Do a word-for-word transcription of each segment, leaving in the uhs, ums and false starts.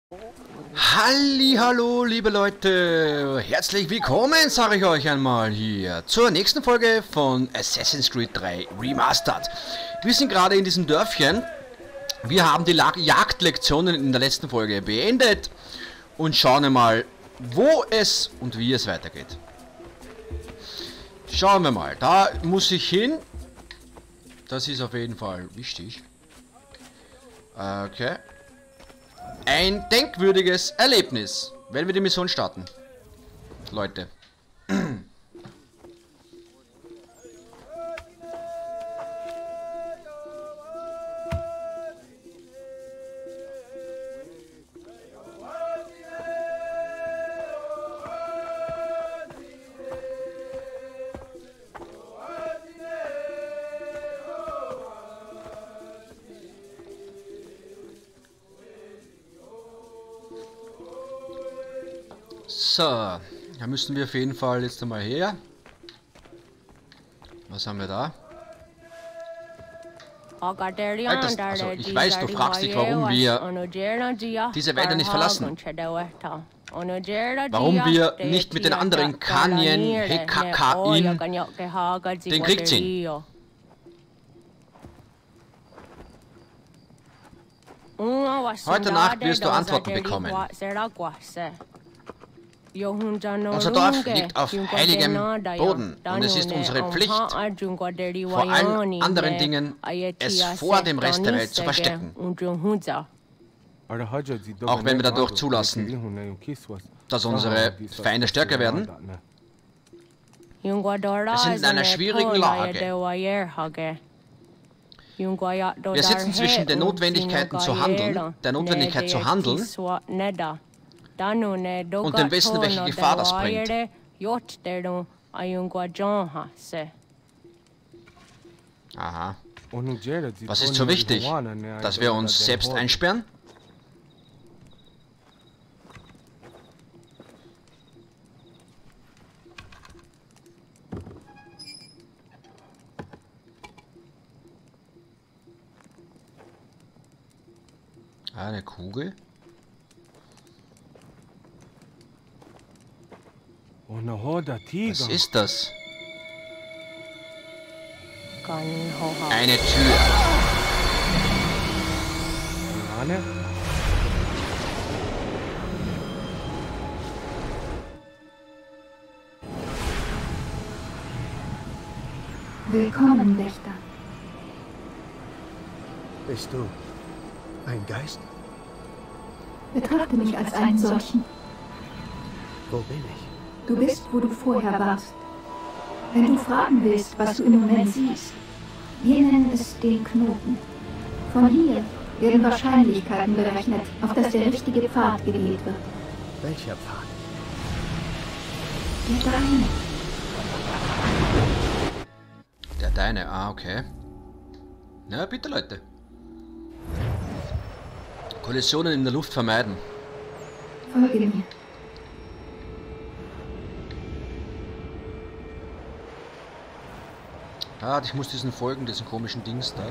Hallihallo, liebe Leute, herzlich willkommen, sage ich euch einmal hier zur nächsten Folge von Assassin's Creed drei Remastered. Wir sind gerade in diesem Dörfchen. Wir haben die La Jagdlektionen in der letzten Folge beendet und schauen einmal, wo es und wie es weitergeht. Schauen wir mal, da muss ich hin. Das ist auf jeden Fall wichtig. Okay. Ein denkwürdiges Erlebnis, wenn wir die Mission starten. Leute. So, da müssen wir auf jeden Fall jetzt einmal her. Was haben wir da? Das, also ich weiß, du fragst dich, warum wir diese Wälder nicht verlassen. Warum wir nicht mit den anderen Kanyen Hekakain den Krieg ziehen. Heute Nacht wirst du Antworten bekommen. Unser Dorf liegt auf heiligem Boden und es ist unsere Pflicht, vor allen anderen Dingen, es vor dem Rest der Welt zu verstecken. Auch wenn wir dadurch zulassen, dass unsere Feinde stärker werden. Wir sind in einer schwierigen Lage. Wir sitzen zwischen den Notwendigkeiten zu handeln, der Notwendigkeit zu handeln, und dem Wissen, welche Gefahr das bringt. Aha. Was ist so wichtig, dass wir uns selbst einsperren? Eine Kugel? Was ist das? Eine Tür. Willkommen, Wächter. Bist du ein Geist? Betrachte mich als einen solchen. Wo bin ich? Du bist, wo du vorher warst. Wenn du fragen willst, was du im Moment siehst, wir nennen es den Knoten. Von hier werden Wahrscheinlichkeiten berechnet, auf dass der richtige Pfad gewählt wird. Welcher Pfad? Der deine. Der deine, ah, okay. Na, bitte, Leute. Kollisionen in der Luft vermeiden. Folge mir. Ah, ich muss diesen folgen, diesen komischen Dings da.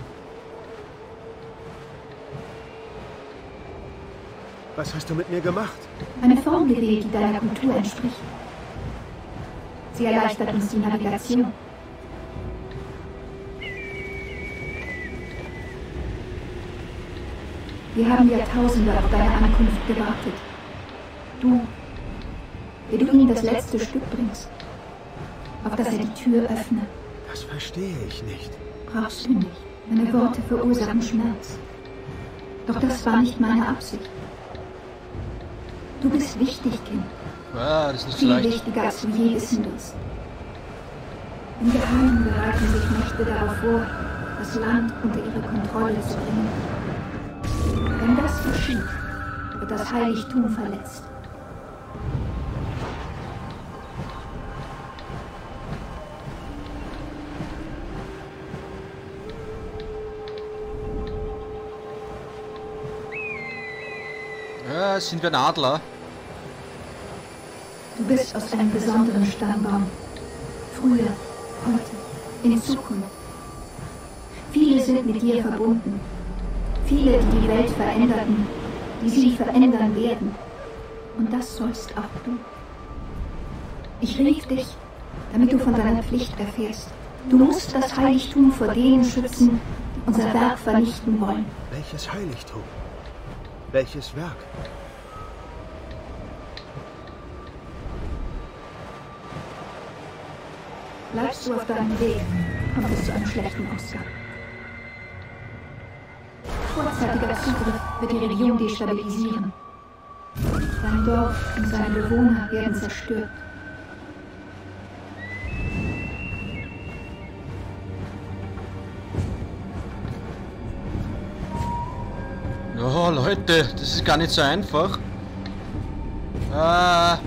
Was hast du mit mir gemacht? Eine Form gewählt, die deiner Kultur entspricht. Sie erleichtert uns die Navigation. Wir haben Jahrtausende auf deine Ankunft gewartet. Du, wie du ihm das letzte Stück bringst, auf das er die Tür öffne. Das verstehe ich nicht. Brauchst du nicht. Meine Worte verursachen Schmerz. Doch das war nicht meine Absicht. Du bist wichtig, Kind. Ah, das ist nicht so Viel leicht. wichtiger, als du je wissen wirst. Im Geheimen bereiten sich Mächte darauf vor, das Land unter ihre Kontrolle zu bringen. Wenn das geschieht, wird das Heiligtum verletzt. Ja, sind wir ein Adler? Du bist aus einem besonderen Stammbaum. Früher, heute, in Zukunft. Viele sind mit dir verbunden. Viele, die die Welt veränderten die sie verändern werden. Und das sollst auch du. Ich rief dich, damit du von deiner Pflicht erfährst. Du musst das Heiligtum vor denen schützen, die unser Werk vernichten wollen. Welches Heiligtum? Welches Werk? Bleibst du auf deinem Weg, kommt es zu einem schlechten Ausgang. Vorzeitiger Zugriff wird die Region destabilisieren. Dein Dorf und seine Bewohner werden zerstört. Oh Leute, das ist gar nicht so einfach. Äh,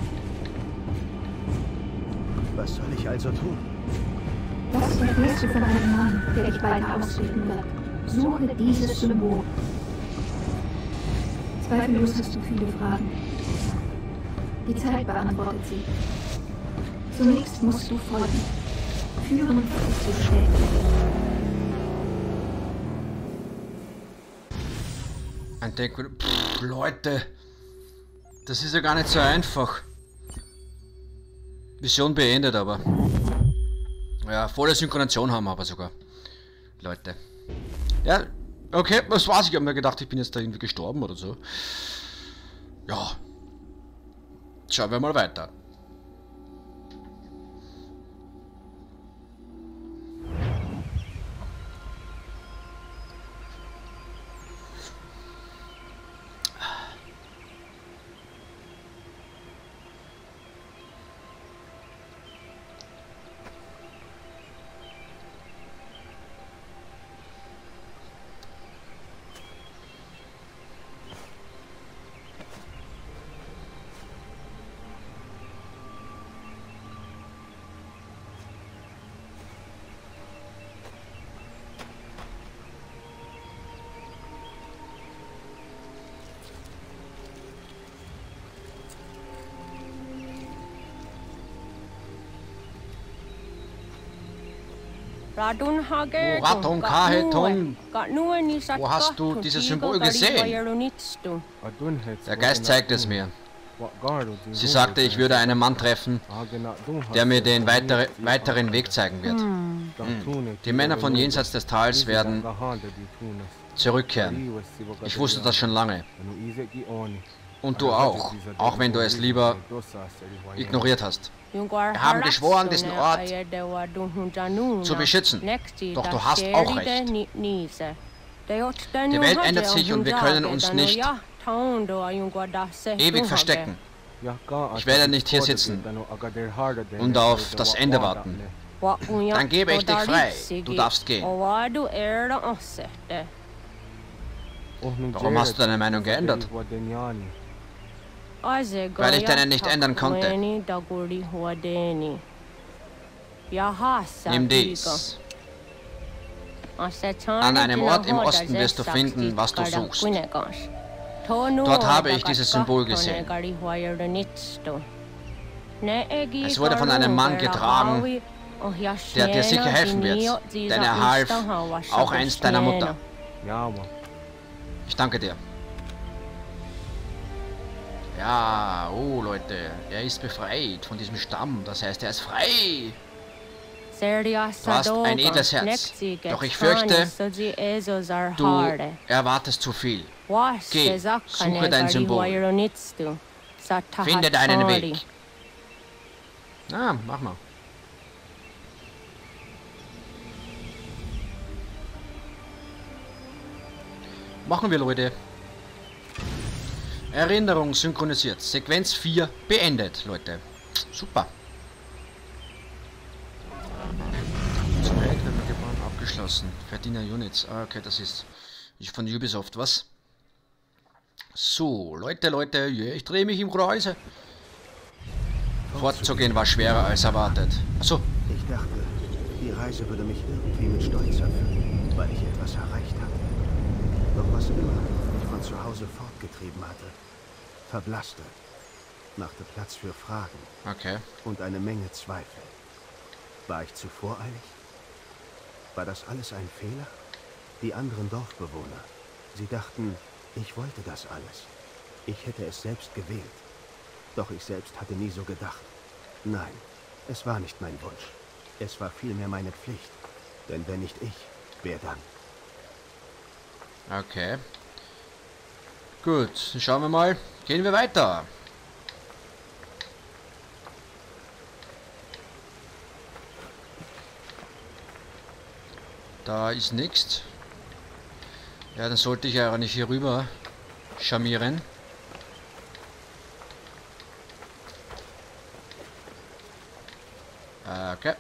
Was soll ich also tun? Das erfährst du von einem Mann, der dich weiter ausreden wird. Suche dieses Symbol. Zweifellos hast du viele Fragen. Die Zeit beantwortet sie. Zunächst musst du folgen. Führen ist zu schnell. ein Deck. Pff, Leute, das ist ja gar nicht so einfach. Mission beendet aber. Ja, volle Synchronisation haben wir aber sogar. Leute. Ja, okay, was war's? Ich habe mir gedacht, ich bin jetzt da irgendwie gestorben oder so. Ja. Schauen wir mal weiter. Wo Raton Kaheton, wo hast du dieses Symbol gesehen? Der Geist zeigt es mir. Sie sagte, ich würde einen Mann treffen, der mir den weitere, weiteren Weg zeigen wird. Hm. Die Männer von jenseits des Tals werden zurückkehren. Ich wusste das schon lange. Und du auch, auch wenn du es lieber ignoriert hast. Wir haben geschworen, diesen Ort zu beschützen. Doch du hast auch recht. Die Welt ändert sich und wir können uns nicht ewig verstecken. Ich werde nicht hier sitzen und auf das Ende warten. Dann gebe ich dich frei. Du darfst gehen. Warum hast du deine Meinung geändert? Weil ich deine nicht ändern konnte. Nimm dies. An einem Ort im Osten wirst du finden, was du suchst. Dort habe ich dieses Symbol gesehen. Es wurde von einem Mann getragen, der dir sicher helfen wird, denn er half auch einst deiner Mutter. Ich danke dir. Ja, oh Leute, er ist befreit von diesem Stamm, das heißt, er ist frei. Du hast ein edles Herz, doch ich fürchte, du erwartest zu viel. Geh, suche dein Symbol. Finde deinen Weg. Ah, mach mal. Machen wir, Leute. Erinnerung synchronisiert. Sequenz vier beendet, Leute. Super. Zum Projekt wird man abgeschlossen. Verdiener Units. Ah, okay, das ist von Ubisoft, was? So, Leute, Leute, yeah, ich drehe mich im Kreise. Fortzugehen war schwerer als erwartet. Achso. Ich dachte, die Reise würde mich irgendwie mit Stolz erfüllen, weil ich etwas erreicht hatte. Doch was immer mich von zu Hause fortgetrieben hatte, verblasste, machte Platz für Fragen. Okay. Und eine Menge Zweifel. War ich zu voreilig? War das alles ein Fehler? Die anderen Dorfbewohner, sie dachten, ich wollte das alles. Ich hätte es selbst gewählt. Doch ich selbst hatte nie so gedacht. Nein, es war nicht mein Wunsch. Es war vielmehr meine Pflicht. Denn wenn nicht ich, wer dann? Okay. Gut, schauen wir mal. Gehen wir weiter. Da ist nichts. Ja, dann sollte ich ja nicht hier rüber charmieren. Okay.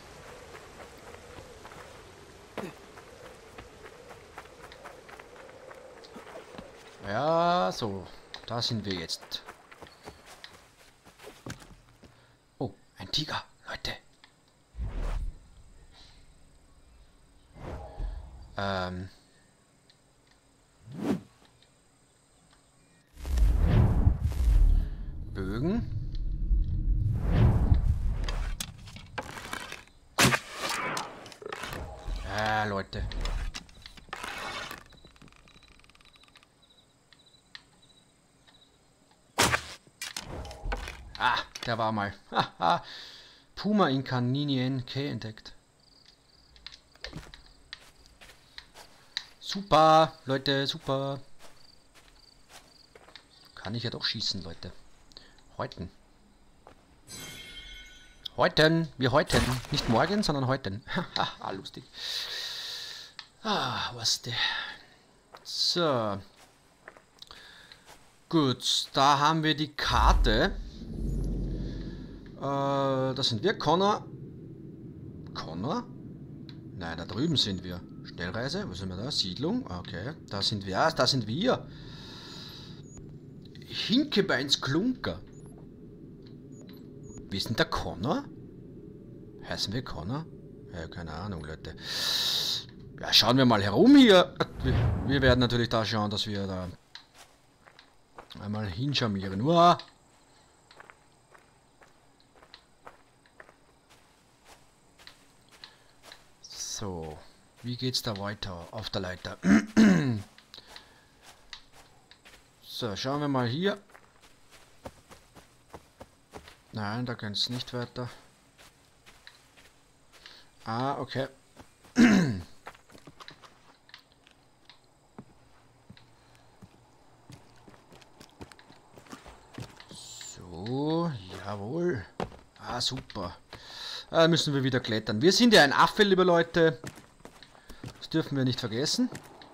Ja, so. Da sind wir jetzt. Oh, ein Tiger, Leute. Ähm. Bögen. Ja, Leute. Ah, der war mal. Haha. Puma in Kaninien K entdeckt. Super, Leute, super. Kann ich ja doch schießen, Leute. Häuten. Häuten, wir häuten. Nicht morgen, sondern heute. Haha, lustig. Ah, was der. So. Gut, da haben wir die Karte. Äh, da sind wir. Connor. Connor? Nein, da drüben sind wir. Schnellreise, wo sind wir da? Siedlung, okay. Da sind wir, ah, da sind wir. Hinkebeins Klunker. Wie ist denn der Connor? Heißen wir Connor? Ja, keine Ahnung, Leute. Ja, schauen wir mal herum hier. Wir, wir werden natürlich da schauen, dass wir da einmal hinscharmieren. Uah. So, wie geht's da weiter auf der Leiter? So, schauen wir mal hier. Nein, da kann es nicht weiter. Ah, okay. So, jawohl. Ah, super. Da müssen wir wieder klettern. Wir sind ja ein Affe, liebe Leute. Das dürfen wir nicht vergessen.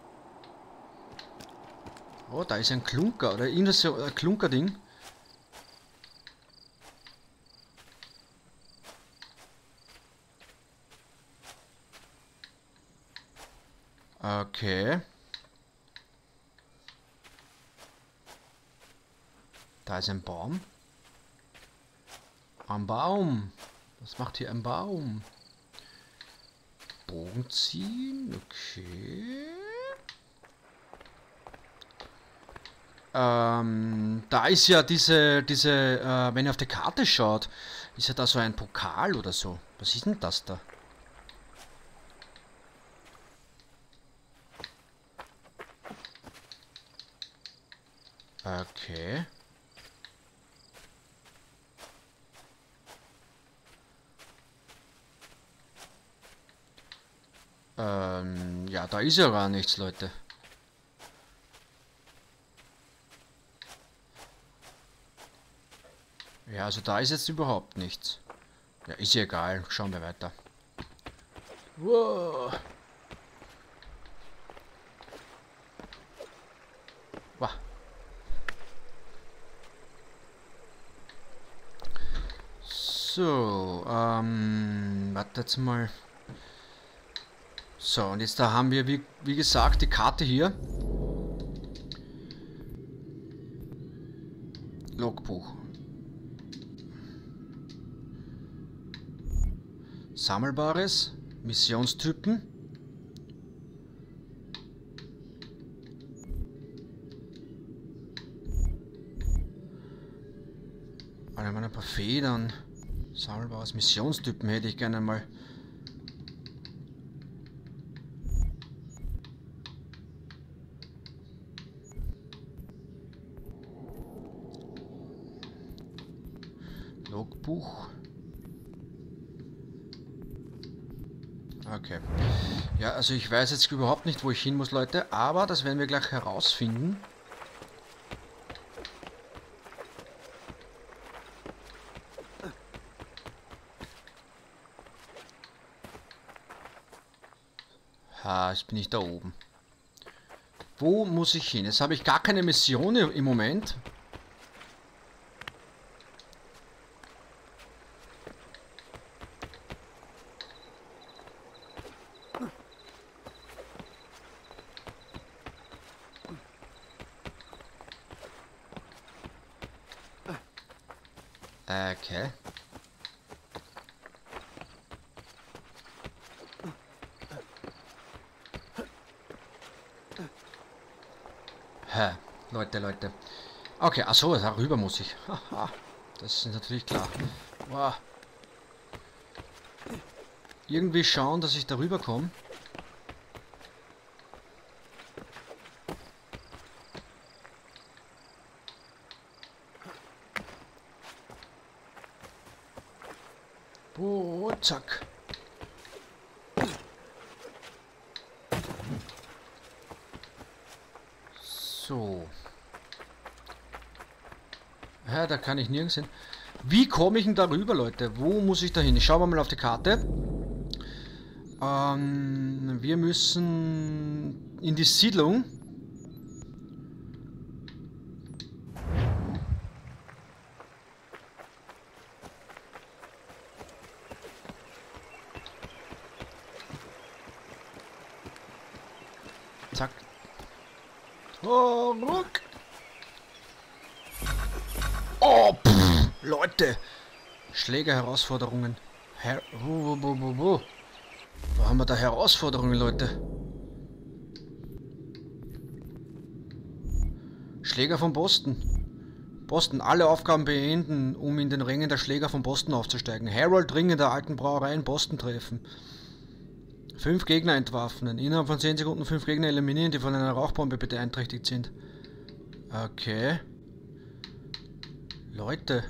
Oh, da ist ein Klunker oder irgendwas so ein Klunkerding. Okay. Da ist ein Baum. Ein Baum. Was macht hier ein Baum? Bogen ziehen. Okay. Ähm, da ist ja diese, diese, äh, wenn ihr auf die Karte schaut, ist ja da so ein Pokal oder so. Was ist denn das da? Okay. Ähm, ja, da ist ja gar nichts, Leute. Ja, also da ist jetzt überhaupt nichts. Ja, ist ja egal. Schauen wir weiter. Wow. Wow. So, ähm, wartet mal. So, und jetzt da haben wir, wie, wie gesagt, die Karte hier. Logbuch. Sammelbares, Missionstypen. Einmal ein paar Federn. Sammelbares, Missionstypen hätte ich gerne mal. Logbuch. Okay. Ja, also ich weiß jetzt überhaupt nicht, wo ich hin muss, Leute, aber das werden wir gleich herausfinden. Ha, jetzt bin ich da oben. Wo muss ich hin? Jetzt habe ich gar keine Mission im Moment. Okay. Hä, Leute, Leute. Okay, achso, darüber muss ich. Haha, das ist natürlich klar. Wow. Irgendwie schauen, dass ich darüber komme. Oh, zack. So. Ja, da kann ich nirgends hin. Wie komme ich denn darüber, Leute? Wo muss ich da hin? Ich schaue mal auf die Karte. Ähm, wir müssen in die Siedlung. Zack. Oh, ruck. Oh, pff, Leute. Schläger-Herausforderungen. Her wo, wo, wo, wo. Wo haben wir da Herausforderungen, Leute? Schläger von Boston. Boston. Alle Aufgaben beenden, um in den Rängen der Schläger von Boston aufzusteigen. Harold Ring in der alten Brauerei in Boston treffen. Fünf Gegner entwaffnen. Innerhalb von zehn Sekunden fünf Gegner eliminieren, die von einer Rauchbombe beeinträchtigt sind. Okay. Leute.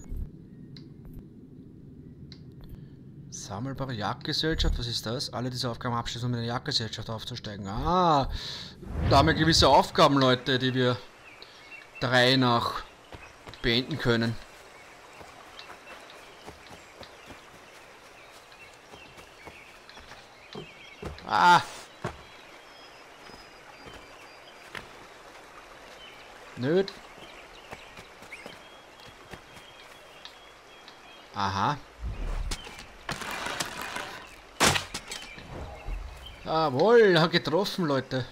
Sammelbare Jagdgesellschaft, was ist das? Alle diese Aufgaben abschließen, um in eine Jagdgesellschaft aufzusteigen. Ah, da haben wir gewisse Aufgaben, Leute, die wir der Reihe nach beenden können. Ah! Nö. Aha. Jawohl, hat getroffen, Leute.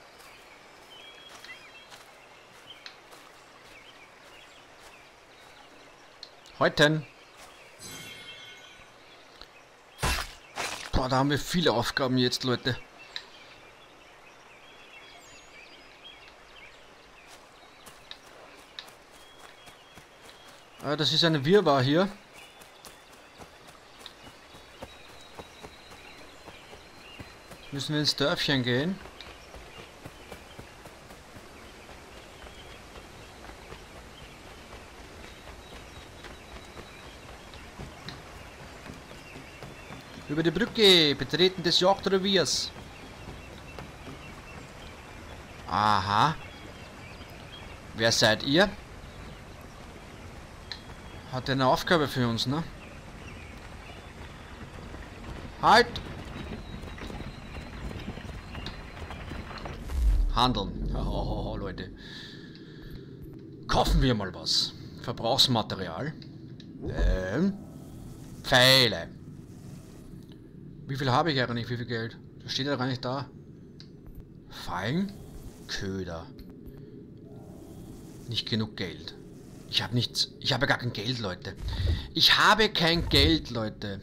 Heute. Boah, da haben wir viele Aufgaben jetzt, Leute. Ah, das ist eine Wirrwarr hier. Müssen wir ins Dörfchen gehen. Über die Brücke, Betreten des Jagdreviers. Aha. Wer seid ihr? Hat eine Aufgabe für uns, ne? Halt! Handeln. Oh, Leute. Kaufen wir mal was. Verbrauchsmaterial. Ähm. Pfeile. Wie viel habe ich eigentlich? Wie viel Geld? Das steht ja gar nicht da. Fallen? Köder. Nicht genug Geld. Ich habe nichts. Ich habe gar kein Geld, Leute. Ich habe kein Geld, Leute.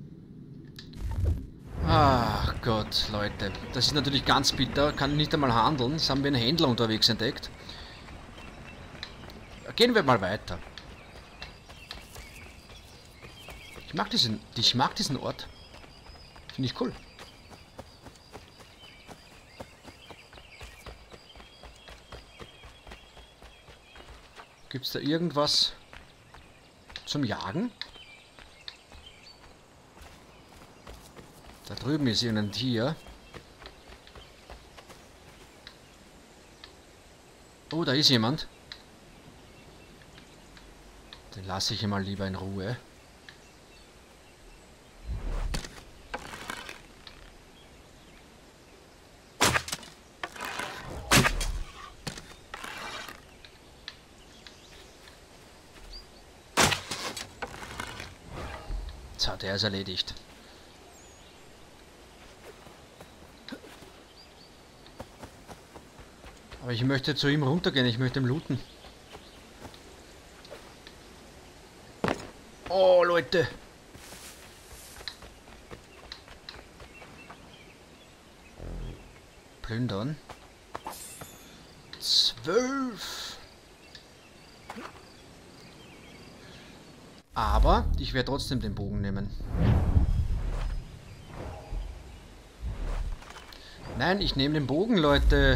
Ach Gott, Leute. Das ist natürlich ganz bitter. Kann nicht einmal handeln. Jetzt haben wir einen Händler unterwegs entdeckt. Gehen wir mal weiter. Ich mag diesen, ich mag diesen Ort. Finde ich cool. Gibt es da irgendwas zum Jagen? Da drüben ist irgendein Tier. Oh, da ist jemand. Den lasse ich mal lieber in Ruhe. So, der ist erledigt. Aber ich möchte zu ihm runtergehen, ich möchte ihn looten. Oh, Leute! Plündern. Zwölf! Aber ich werde trotzdem den Bogen nehmen. Nein, ich nehme den Bogen, Leute.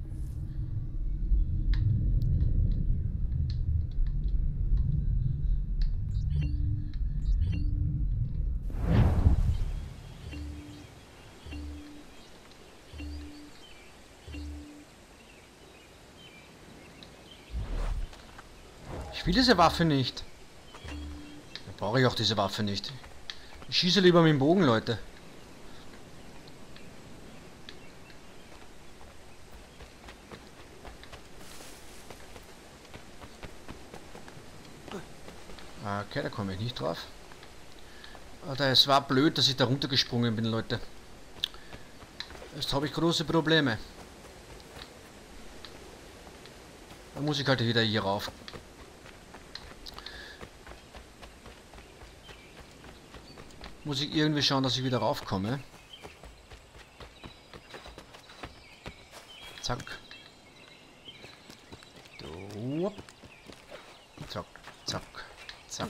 Ich will diese Waffe nicht. Da brauche ich auch diese Waffe nicht. Ich schieße lieber mit dem Bogen, Leute. Okay, da komme ich nicht drauf. Es war blöd, dass ich da runtergesprungen bin, Leute. Jetzt habe ich große Probleme. Da muss ich halt wieder hier rauf. Muss ich irgendwie schauen, dass ich wieder raufkomme. Zack. So. Zack, zack, zack.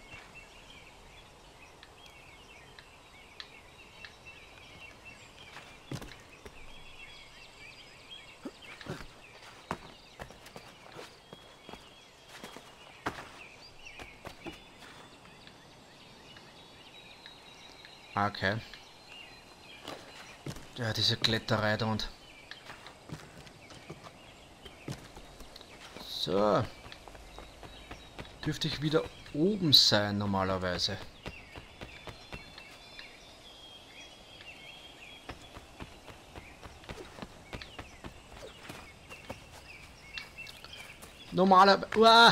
Okay. Ja, diese Kletterei da und... So. Dürfte ich wieder oben sein, normalerweise. Normaler... Uah!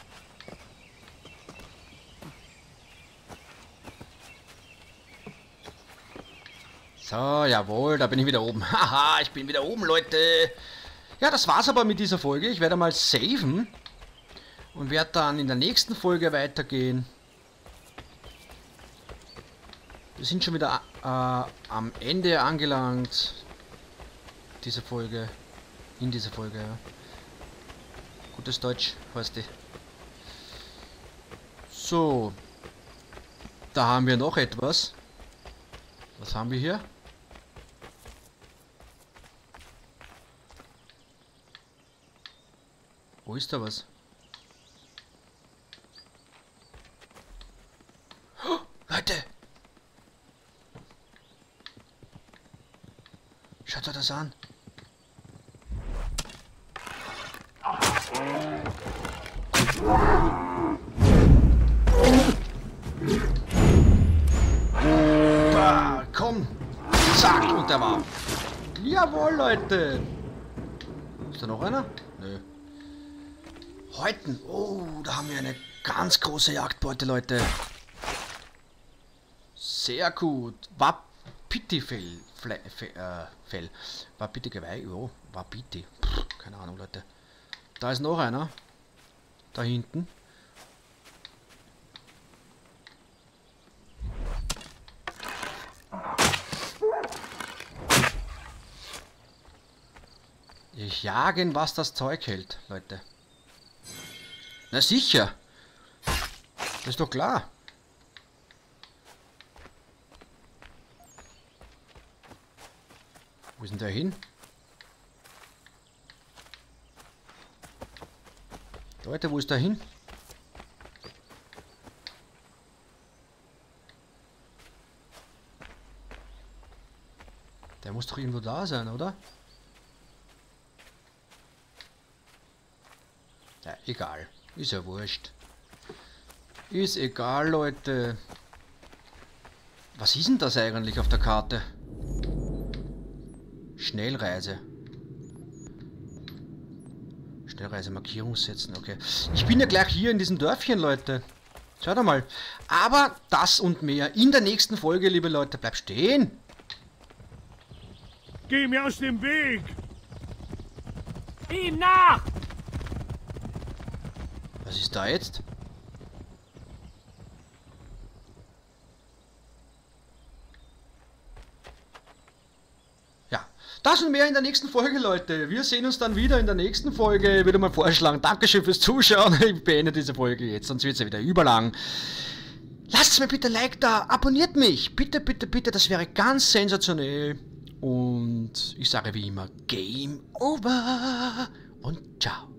So, jawohl, da bin ich wieder oben. Haha, ich bin wieder oben, Leute. Ja, das war's aber mit dieser Folge. Ich werde mal saven und werde dann in der nächsten Folge weitergehen. Wir sind schon wieder äh, am Ende angelangt. Diese Folge. In dieser Folge, ja. Gutes Deutsch, weißt du. So. Da haben wir noch etwas. Was haben wir hier? Wo ist da was? Oh, Leute! Schaut euch das an! Bah, komm! Zack! Und der war. Jawohl, Leute! Ist da noch einer? Nö. Häuten. Oh, da haben wir eine ganz große Jagdbeute, Leute. Sehr gut. Wapiti-Fell. Äh, Fell. Wapiti-Geweih. Oh, Wapiti. Pff, keine Ahnung, Leute. Da ist noch einer. Da hinten. Ich jagen, was das Zeug hält, Leute. Na sicher. Das ist doch klar. Wo ist denn der hin? Leute, wo ist der hin? muss doch irgendwo da sein, oder? Ja, egal. Ist ja wurscht. Ist egal, Leute. Was ist denn das eigentlich auf der Karte? Schnellreise. Schnellreise, Markierung setzen, okay. Ich bin ja gleich hier in diesem Dörfchen, Leute. Schaut mal. Aber das und mehr in der nächsten Folge, liebe Leute. Bleibt stehen. Geh mir aus dem Weg! Ihm nach! Was ist da jetzt? Ja, das und mehr in der nächsten Folge, Leute. Wir sehen uns dann wieder in der nächsten Folge. Ich würde mal vorschlagen, Dankeschön fürs Zuschauen. Ich beende diese Folge jetzt, sonst wird es ja wieder überlang. Lasst mir bitte ein Like da, abonniert mich. Bitte, bitte, bitte, das wäre ganz sensationell. Und ich sage wie immer, Game over und ciao.